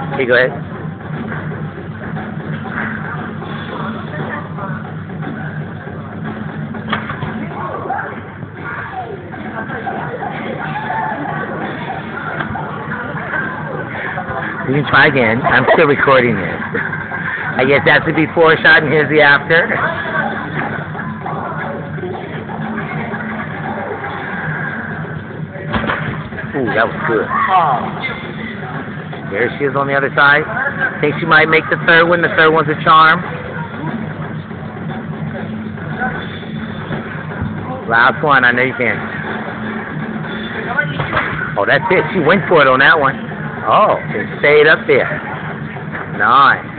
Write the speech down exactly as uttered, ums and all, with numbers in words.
Here, go ahead. You can try again. I'm still recording this. I guess that's the before shot and here's the after. Ooh, that was good. There she is on the other side. Think she might make the third one. The third one's a charm. Last one. I know you can. Oh, that's it. She went for it on that one. Oh, it stayed up there. Nice.